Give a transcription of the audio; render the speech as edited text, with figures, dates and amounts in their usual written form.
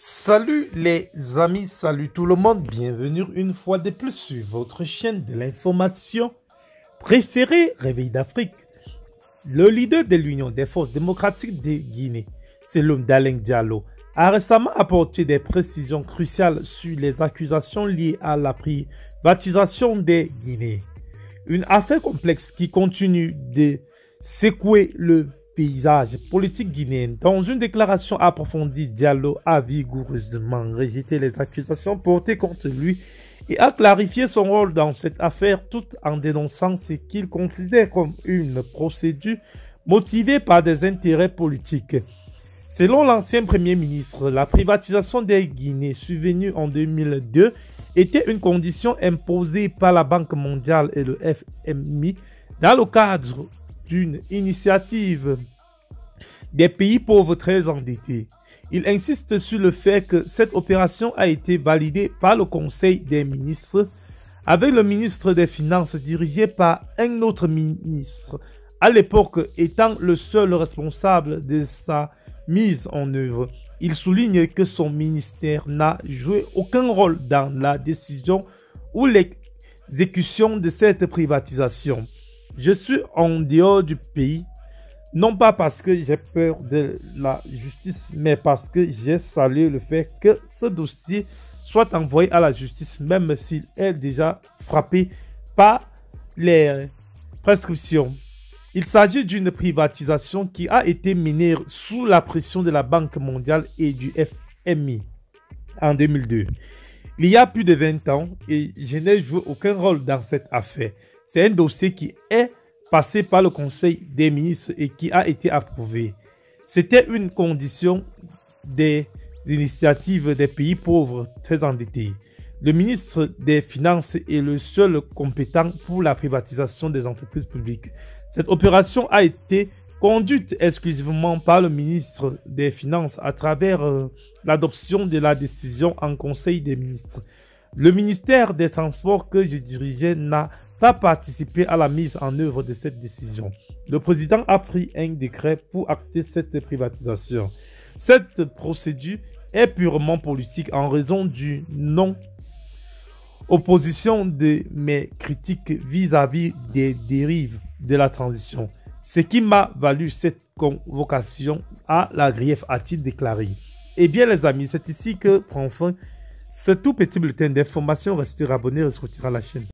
Salut les amis, salut tout le monde, bienvenue une fois de plus sur votre chaîne de l'information préférée, Réveil d'Afrique. Le leader de l'Union des forces démocratiques de Guinée, Selloum Daleng Diallo, a récemment apporté des précisions cruciales sur les accusations liées à la privatisation des Guinéens. Une affaire complexe qui continue de secouer le paysage politique guinéen. Dans une déclaration approfondie, Diallo a vigoureusement rejeté les accusations portées contre lui et a clarifié son rôle dans cette affaire tout en dénonçant ce qu'il considère comme une procédure motivée par des intérêts politiques. Selon l'ancien Premier ministre, la privatisation des Guinées survenue en 2002 était une condition imposée par la Banque mondiale et le FMI dans le cadre d'une initiative des pays pauvres très endettés. Il insiste sur le fait que cette opération a été validée par le Conseil des ministres avec le ministre des Finances dirigé par un autre ministre, à l'époque étant le seul responsable de sa mise en œuvre. Il souligne que son ministère n'a joué aucun rôle dans la décision ou l'exécution de cette privatisation. Je suis en dehors du pays, non pas parce que j'ai peur de la justice, mais parce que j'ai salué le fait que ce dossier soit envoyé à la justice, même s'il est déjà frappé par les prescriptions. Il s'agit d'une privatisation qui a été menée sous la pression de la Banque mondiale et du FMI en 2002. Il y a plus de 20 ans et je n'ai joué aucun rôle dans cette affaire. C'est un dossier qui est passé par le Conseil des ministres et qui a été approuvé. C'était une condition des initiatives des pays pauvres très endettés. Le ministre des Finances est le seul compétent pour la privatisation des entreprises publiques. Cette opération a été conduite exclusivement par le ministre des Finances à travers l'adoption de la décision en Conseil des ministres. Le ministère des Transports que je dirigeais n'a pas participé à la mise en œuvre de cette décision. Le président a pris un décret pour acter cette privatisation. Cette procédure est purement politique en raison du non-opposition de mes critiques vis-à-vis des dérives de la transition. Ce qui m'a valu cette convocation à la grief, a-t-il déclaré. Eh bien les amis, c'est ici que prend fin ce tout petit bulletin d'information. Restez abonnés et se retirez à la chaîne.